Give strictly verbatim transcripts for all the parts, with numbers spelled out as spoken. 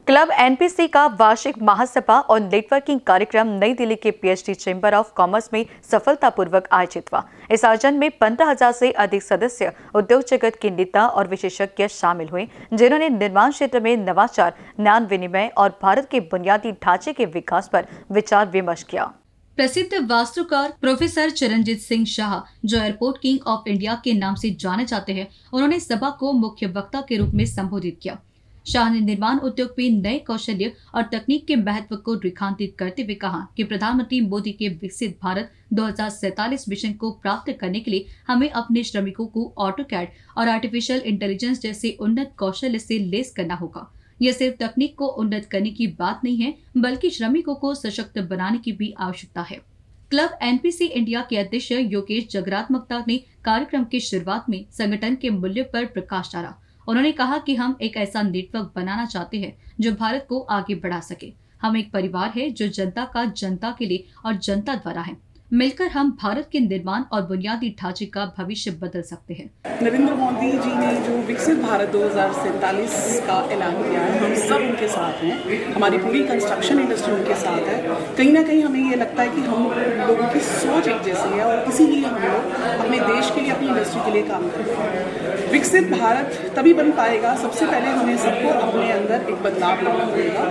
Club NPC का वार्षिक महासभा और नेटवर्किंग कार्यक्रम नई दिल्ली के पीएचडी चैम्बर ऑफ कॉमर्स में सफलतापूर्वक आयोजित हुआ। इस आयोजन में पंद्रह हजार से अधिक सदस्य, उद्योग जगत के नेता और विशेषज्ञ शामिल हुए, जिन्होंने निर्माण क्षेत्र में नवाचार, ज्ञान विनिमय और भारत के बुनियादी ढांचे के विकास पर विचार विमर्श किया। प्रसिद्ध वास्तुकार प्रोफेसर चरणजीत सिंह शाह, जो एयरपोर्ट किंग ऑफ इंडिया के नाम से जाने जाते हैं, उन्होंने सभा को मुख्य वक्ता के रूप में संबोधित किया। शाह ने निर्माण उद्योग में नए कौशल्य और तकनीक के महत्व को रेखांकित करते हुए कहा कि प्रधानमंत्री मोदी के विकसित भारत दो हज़ार सैंतालीस मिशन को प्राप्त करने के लिए हमें अपने श्रमिकों को ऑटोकैड और आर्टिफिशियल इंटेलिजेंस जैसे उन्नत कौशल्य से लेस करना होगा। यह सिर्फ तकनीक को उन्नत करने की बात नहीं है, बल्कि श्रमिकों को सशक्त बनाने की भी आवश्यकता है। क्लब एनपीसी इंडिया के अध्यक्ष योगेश जगरात्मकता ने कार्यक्रम की शुरुआत में संगठन के मूल्य पर प्रकाश डाला। उन्होंने कहा कि हम एक ऐसा नेटवर्क बनाना चाहते हैं जो भारत को आगे बढ़ा सके। हम एक परिवार है जो जनता का जनता के लिए और जनता द्वारा है। मिलकर हम भारत के निर्माण और बुनियादी ढांचे का भविष्य बदल सकते हैं। नरेंद्र मोदी जी ने जो विकसित भारत दो हज़ार सैंतालीस का ऐलान किया है, हम सब उनके साथ हैं। हमारी पूरी कंस्ट्रक्शन इंडस्ट्री उनके साथ है। कहीं ना कहीं हमें ये लगता है कि हम लोगों की सोच एक जैसी है और इसीलिए हम लोग अपने देश के लिए, अपनी इंडस्ट्री के लिए काम करते हैं। विकसित भारत तभी बन पाएगा, सबसे पहले हमें सबको अपने अंदर एक बदलाव लाना पड़ेगा।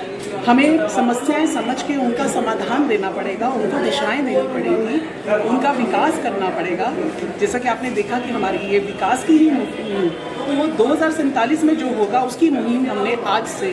हमें समस्याएं समझ के उनका समाधान देना पड़ेगा, उनको दिशाएं देनी पड़ेगी, उनका विकास करना पड़ेगा। जैसा कि आपने देखा कि हमारी ये विकास की ही मुहिम, तो वो दो हज़ार सैंतालीस में जो होगा उसकी मुहिम हमने आज से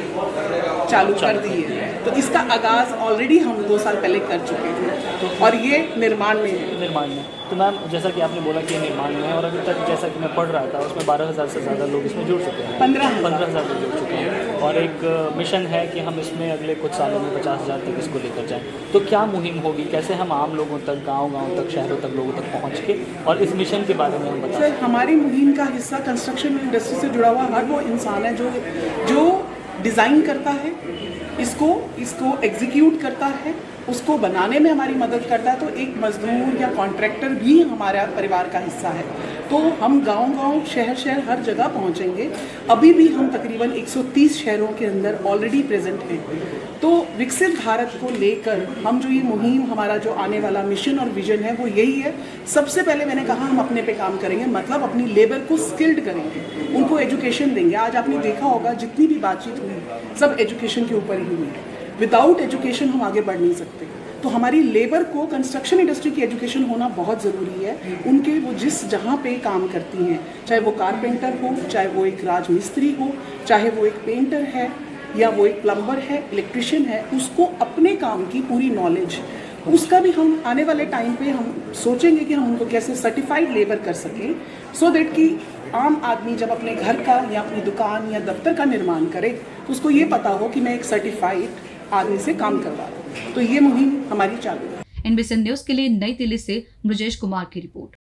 चालू कर दी है। तो इसका आगाज़ ऑलरेडी हम दो साल पहले कर चुके थे और ये निर्माण में है। निर्माण में तो मैम, जैसा कि आपने बोला कि निर्माण में है और अभी तक जैसा कि मैं पढ़ रहा था उसमें बारह हज़ार से ज़्यादा लोग इसमें जुड़ चुके हैं। पंद्रह पंद्रह हज़ार लोग जुड़ चुके हैं और एक मिशन है कि हम इसमें अगले कुछ सालों में पचास हज़ार तक इसको लेकर जाएं। तो क्या मुहिम होगी, कैसे हम आम लोगों तक, गाँव-गाँव तक, शहरों तक, लोगों तक पहुँच के और इस मिशन के बारे में हम बताएं। सर, हमारी मुहिम का हिस्सा कंस्ट्रक्शन इंडस्ट्री से जुड़ा हुआ हर वो इंसान है जो जो डिज़ाइन करता है, इसको इसको एग्जीक्यूट करता है, उसको बनाने में हमारी मदद करता है। तो एक मजदूर या कॉन्ट्रैक्टर भी हमारा परिवार का हिस्सा है। तो हम गांव-गांव, शहर-शहर हर जगह पहुंचेंगे। अभी भी हम तकरीबन एक सौ तीस शहरों के अंदर ऑलरेडी प्रेजेंट हैं। तो विकसित भारत को लेकर हम जो ये मुहिम, हमारा जो आने वाला मिशन और विजन है वो यही है। सबसे पहले मैंने कहा हम अपने पे काम करेंगे, मतलब अपनी लेबर को स्किल्ड करेंगे, उनको एजुकेशन देंगे। आज आपने देखा होगा जितनी भी बातचीत हुई सब एजुकेशन के ऊपर ही हुई है। विदाउट एजुकेशन हम आगे बढ़ नहीं सकते। तो हमारी लेबर को, कंस्ट्रक्शन इंडस्ट्री की एजुकेशन होना बहुत ज़रूरी है। उनके वो जिस जहाँ पे काम करती हैं, चाहे वो कारपेंटर हो, चाहे वो एक राजमिस्त्री हो, चाहे वो एक पेंटर है या वो एक प्लम्बर है, इलेक्ट्रिशियन है, उसको अपने काम की पूरी नॉलेज, उसका भी हम आने वाले टाइम पे हम सोचेंगे कि हम उनको कैसे सर्टिफाइड लेबर कर सकें, सो दैट कि आम आदमी जब अपने घर का या अपनी दुकान या दफ्तर का निर्माण करे तो उसको ये पता हो कि मैं एक सर्टिफाइड आदमी से काम करवा रहा हूँ। तो ये मुहिम हमारी चालू है। एनबीसी न्यूज़ के लिए नई दिल्ली से ब्रजेश कुमार की रिपोर्ट।